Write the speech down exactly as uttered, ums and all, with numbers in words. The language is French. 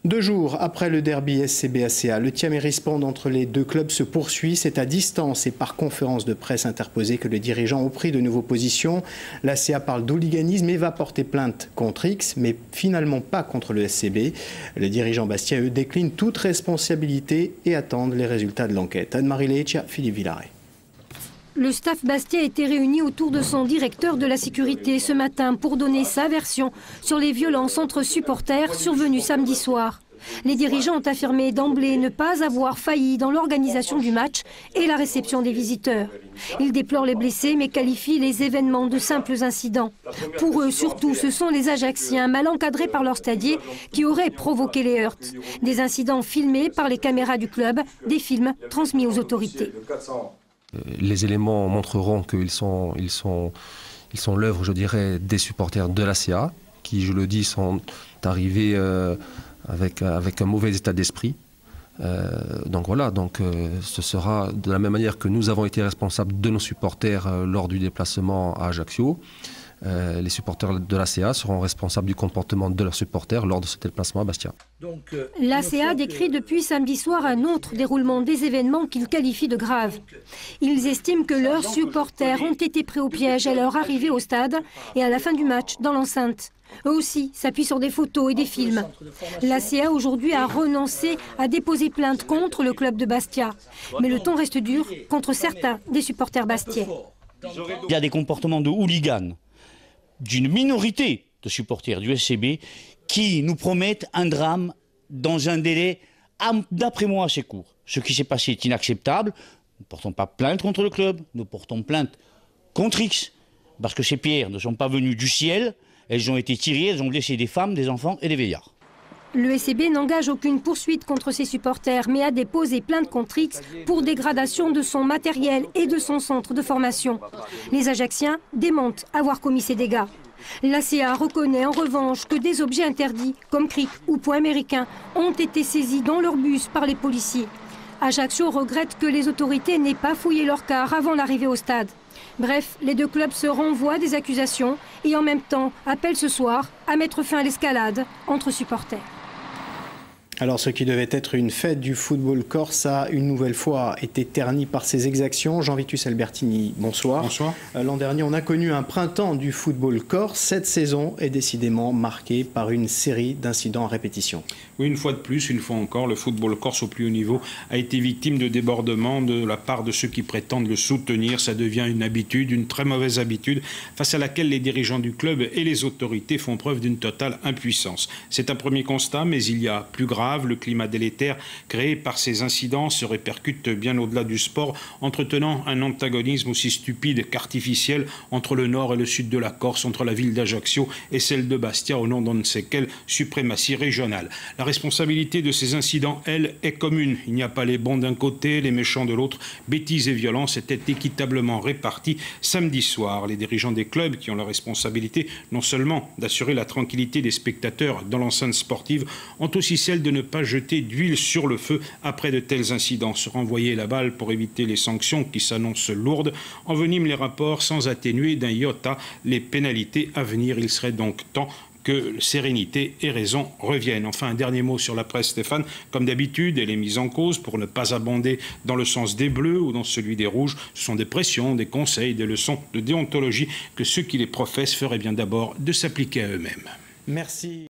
Deux jours après le derby S C B A C A, le tiamérispond entre les deux clubs se poursuit. C'est à distance et par conférence de presse interposée que les dirigeants ont pris de nouveaux positions. L'A C A parle d'hooliganisme et va porter plainte contre X, mais finalement pas contre le S C B. Les dirigeants bastiais, eux, déclinent toute responsabilité et attendent les résultats de l'enquête. Anne-Marie Leitcha, Philippe Villaret. Le staff bastien a été réuni autour de son directeur de la sécurité ce matin pour donner sa version sur les violences entre supporters survenues samedi soir. Les dirigeants ont affirmé d'emblée ne pas avoir failli dans l'organisation du match et la réception des visiteurs. Ils déplorent les blessés mais qualifient les événements de simples incidents. Pour eux, surtout, ce sont les Ajacciens mal encadrés par leur stadier qui auraient provoqué les heurts. Des incidents filmés par les caméras du club, des films transmis aux autorités. Les éléments montreront qu'ils sont, ils sont, ils sont l'œuvre, je dirais, des supporters de l'A C A, qui, je le dis, sont arrivés euh, avec, avec un mauvais état d'esprit. Euh, donc voilà, donc, euh, ce sera de la même manière que nous avons été responsables de nos supporters euh, lors du déplacement à Ajaccio. Euh, les supporters de l'A C A seront responsables du comportement de leurs supporters lors de ce déplacement à Bastia. L'A C A décrit depuis samedi soir un autre déroulement des événements qu'ils qualifient de graves. Ils estiment que leurs supporters ont été pris au piège à leur arrivée au stade et à la fin du match dans l'enceinte. Eux aussi s'appuient sur des photos et des films. L'A C A aujourd'hui a renoncé à déposer plainte contre le club de Bastia. Mais le ton reste dur contre certains des supporters bastiais. Il y a des comportements de hooligans d'une minorité de supporters du S C B qui nous promettent un drame dans un délai, d'après moi, assez court. Ce qui s'est passé est inacceptable. Nous ne portons pas plainte contre le club, nous portons plainte contre X, parce que ces pierres ne sont pas venues du ciel, elles ont été tirées, elles ont blessé des femmes, des enfants et des vieillards. Le S C B n'engage aucune poursuite contre ses supporters, mais a déposé plainte contre X pour dégradation de son matériel et de son centre de formation. Les Ajacciens démentent avoir commis ces dégâts. L'A C A reconnaît en revanche que des objets interdits, comme cric ou poing américain, ont été saisis dans leur bus par les policiers. Ajaccio regrette que les autorités n'aient pas fouillé leur car avant l'arrivée au stade. Bref, les deux clubs se renvoient des accusations et en même temps appellent ce soir à mettre fin à l'escalade entre supporters. Alors, ce qui devait être une fête du football corse a une nouvelle fois été terni par ses exactions. Jean-Vitus Albertini, bonsoir. Bonsoir. L'an dernier, on a connu un printemps du football corse. Cette saison est décidément marquée par une série d'incidents à répétition. Oui, une fois de plus, une fois encore, le football corse au plus haut niveau a été victime de débordements de la part de ceux qui prétendent le soutenir. Ça devient une habitude, une très mauvaise habitude, face à laquelle les dirigeants du club et les autorités font preuve d'une totale impuissance. C'est un premier constat, mais il y a plus grave. Le climat délétère créé par ces incidents se répercute bien au-delà du sport, entretenant un antagonisme aussi stupide qu'artificiel entre le nord et le sud de la Corse, entre la ville d'Ajaccio et celle de Bastia, au nom d'on ne sait quelle suprématie régionale. La responsabilité de ces incidents, elle, est commune. Il n'y a pas les bons d'un côté, les méchants de l'autre. Bêtises et violences étaient équitablement réparties samedi soir. Les dirigeants des clubs, qui ont la responsabilité non seulement d'assurer la tranquillité des spectateurs dans l'enceinte sportive, ont aussi celle de ne pas jeter d'huile sur le feu après de tels incidents. Se renvoyer la balle pour éviter les sanctions qui s'annoncent lourdes enveniment les rapports sans atténuer d'un iota les pénalités à venir. Il serait donc temps que sérénité et raison reviennent. Enfin, un dernier mot sur la presse, Stéphane. Comme d'habitude, elle est mise en cause pour ne pas abonder dans le sens des bleus ou dans celui des rouges. Ce sont des pressions, des conseils, des leçons de déontologie que ceux qui les professent feraient bien d'abord de s'appliquer à eux-mêmes. Merci.